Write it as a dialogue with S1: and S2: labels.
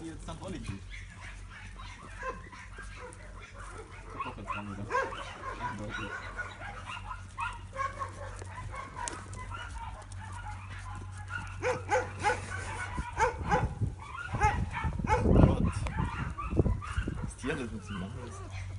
S1: jetzt nach Olli geht. Ich hab doch jetzt dran gedacht. Eindeutig. Oh Gott. Das Tier, das mit ihm machen ist.